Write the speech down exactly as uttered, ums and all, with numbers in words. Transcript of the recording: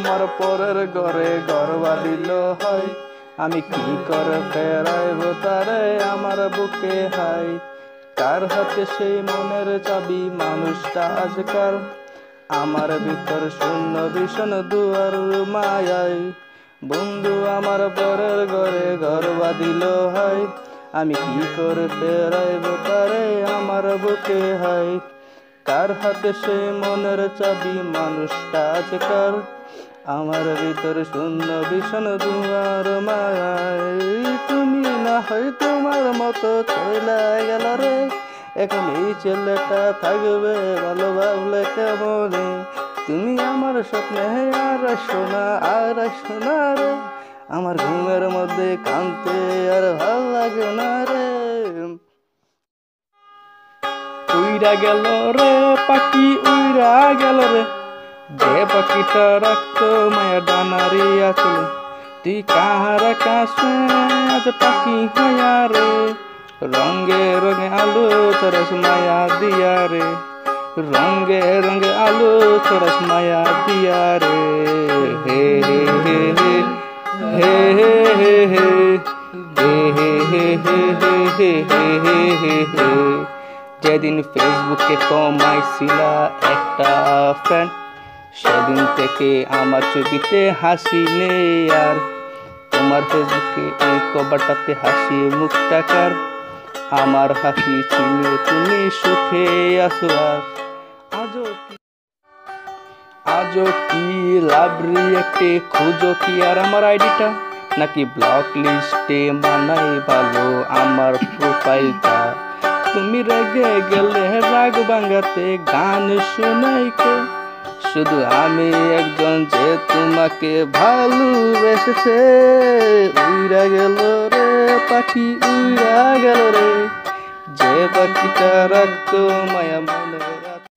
আমার পরের ঘরে ঘর বাঁধিল হয়, আমি কি করে ফেরাইব তারে আমার বুকে হাই। কার হাতে সেই মনের চাবি মানুষটা আজকাল, আমার ভিতর শূন্য ভীষণ দুয়ার মায়াই। বন্ধু আমার পরের ঘরে ঘর বাঁধিল হয়, আমি কি করে ফেরাইব তারে আমার বুকে হাই। কার হাতে সেই মনের চাবি মানুষটা আজকাল, আমার ভিতর শূন্য ভীষণ দুয়ার মায়াই। তুমি না হয় তোমার মতো চলে গেল রে, এখন এই ছেলেটা থাকবে ভালো ভাবলে কেমনে। তুমি আমার স্বপ্নে আর শোনা আর শোনা রে, আমার ঘুমের মধ্যে কাঁদতে আর ভাল লাগে না রে। উইরা গেল রে পাখি উইরা গেল রে, যে পাখিটা রাখতো মায়া ডানারি আছে। তুই কাহার কাছে আজ পাখি হইয়া রে, রঙে রঙে আলো চরস মায়া দিয়া রে, রঙে রঙে আলো চরস মায়া দিয়া রে। হে হে হে হে হে হে হে হে হে হে হে হে হে হে। যেদিন ফেসবুকে কমাইছিলা একটা ফ্রেন্ড, সেদিন থেকে আমার ছবিতে হাসি নেই আর। তোমার ফেসবুকে এই কভারটাতে হাসি মুখটা কার, আমার হাসি চিনে তুমি সুখে আছো আর। আজও কি আজও কি লাভ রিয়েক্টে খুঁজো কি আর আমার আইডিটা, নাকি ব্লক লিস্টে মানাই ভালো আমার প্রোফাইলটা। তুমি রেগে গেলে রাগ ভাঙাতে গান শোনাইকে, শুধু আমি একজন যে তোমাকে ভালোবেসেছে। উইরা গেল রে পাখি উইরা গেল রে, যে পাখিটা রাখতো মায়া মনে।